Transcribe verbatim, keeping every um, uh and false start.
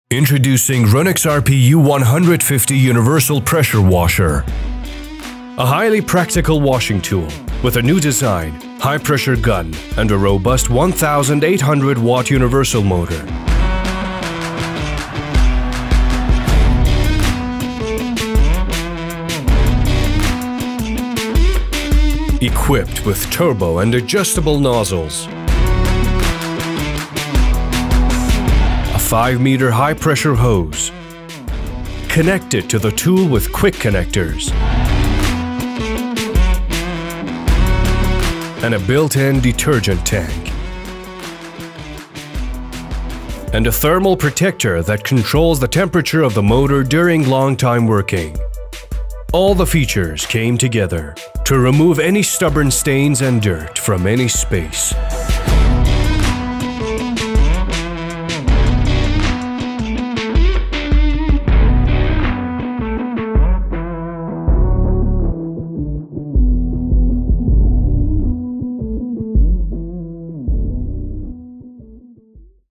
Introducing Ronix R P U one fifty Universal Pressure Washer. A highly practical washing tool with a new design, high-pressure gun, and a robust one thousand eight hundred watt universal motor. Equipped with turbo and adjustable nozzles. five meter high-pressure hose, connected to the tool with quick connectors, and a built-in detergent tank, and a thermal protector that controls the temperature of the motor during long time working. All the features came together to remove any stubborn stains and dirt from any space.